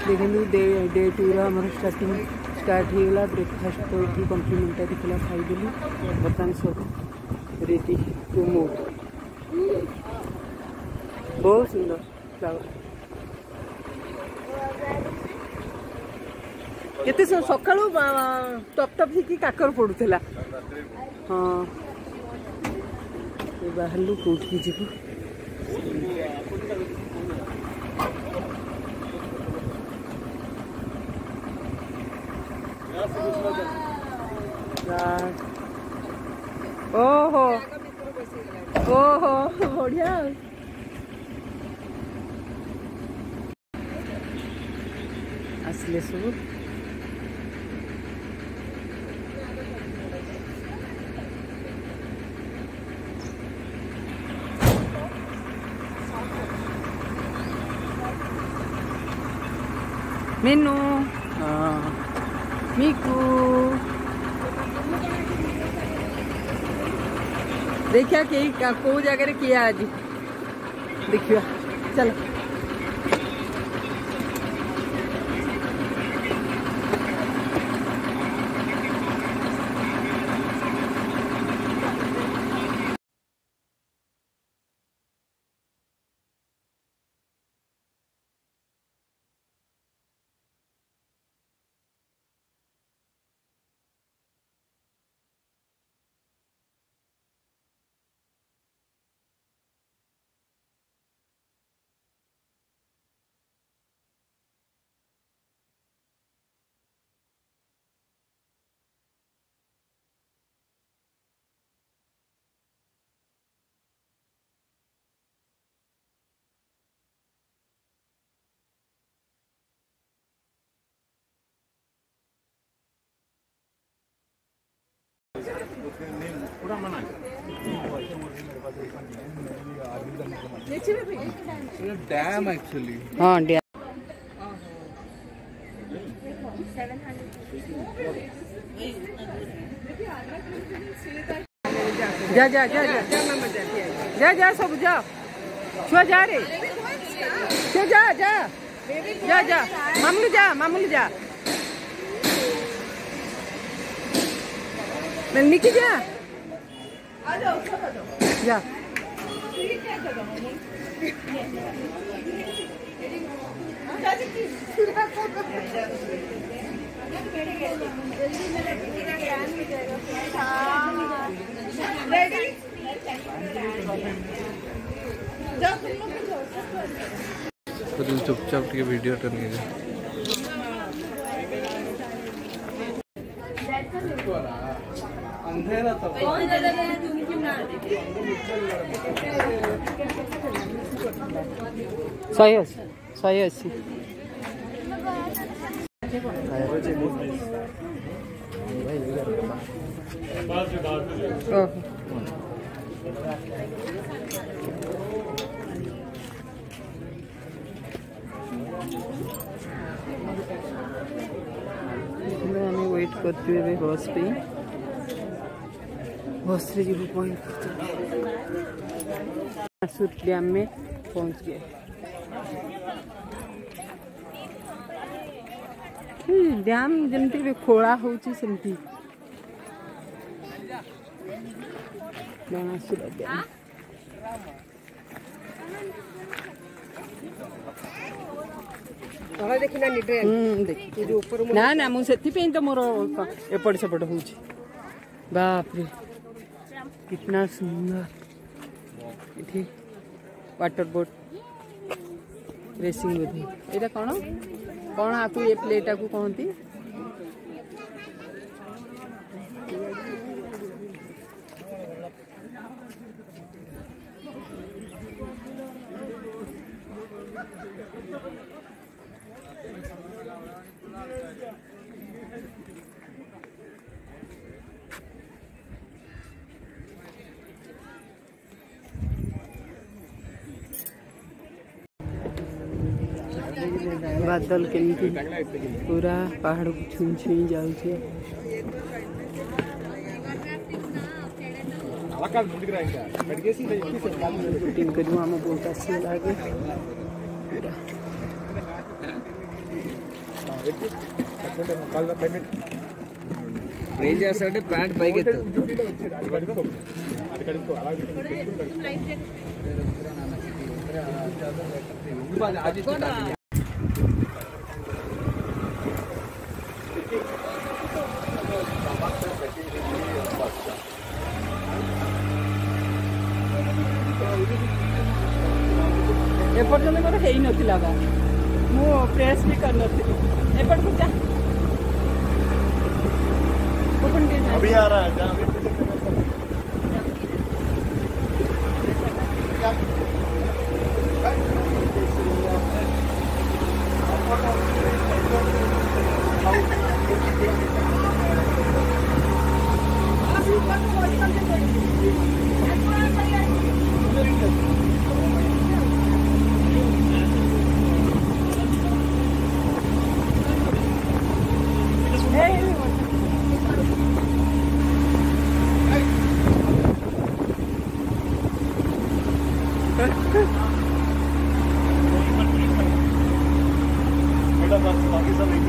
देखु डे 2 आम स्टार्ट होगा। ब्रेकफास्ट तो ये कम्प्लीमेंटारी थी खाईदेली। बर्तमान सब रेडी टू मूव। बहुत सुंदर फ्लावर केते सकाळू टप टप ही काकर पड़ूला। हाँ बाहर कौटी जीव ओहो ओहो बढ़िया आसले सब मीनू मीकू देखिया कई को जगह किया आज देखिए चलो डैम एक्चुअली। हाँ डैम जा जा जा जा जा जा सब जा छुआ जा रे छुआ जा जा जा जा मामूली जा निकी जा जा चुपचाप टे वीडियो टर्न अंधेरा तो सही अच्छी हमें वेट करते हुए बस पे बस रे जीव पॉइंट डैम में पहुंच गए। डैम जमती खोला होची सेमती डैम ना ना मुझे तो मोर एपट सेपट हो बाप रे कितना सुंदर इठी वाटर बोट रेसिंग बोधे ये कौन कौन आपको ये प्लेटा को कहती बादल केमती पूरा पहाड़ को छुई छुई जाऊे बोटिंग करूँ आम बहुत आस लगे पूरा ರೇಂಜ್ ಸರ್ಟ್ ಪ್ಯಾಂಟ್ ಬೈಗಿತ್ತು एपर्यंत मोर हो नथिला बा मु प्रेस भी कर नथिली एपट को जा ओपन के अभी आ रहा है जा बेटा बस बाकी सब एक ही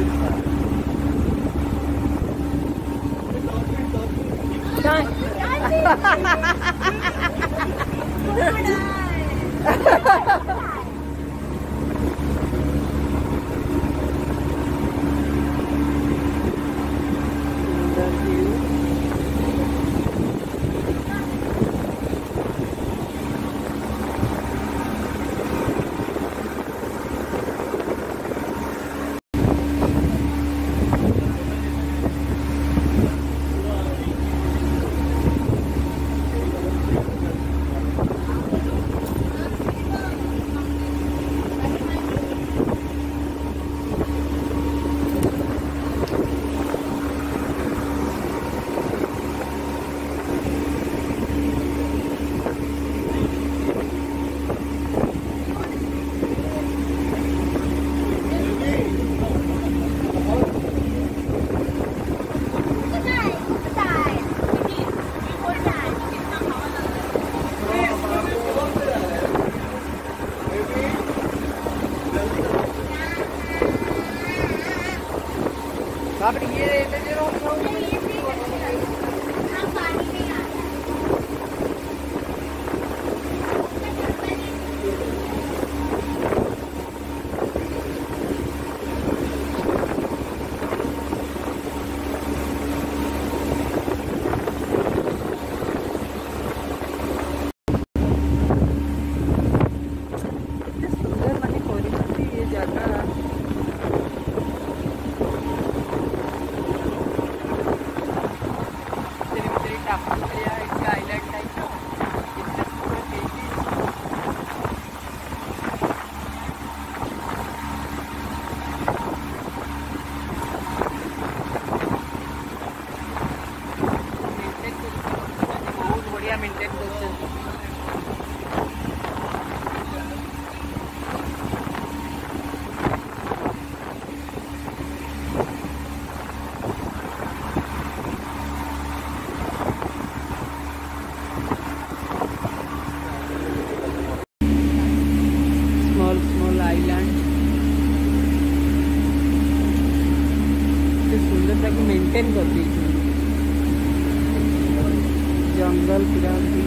स्मॉल आइलैंड सुंदरता को मेंटेन कर दी जंगल पूरा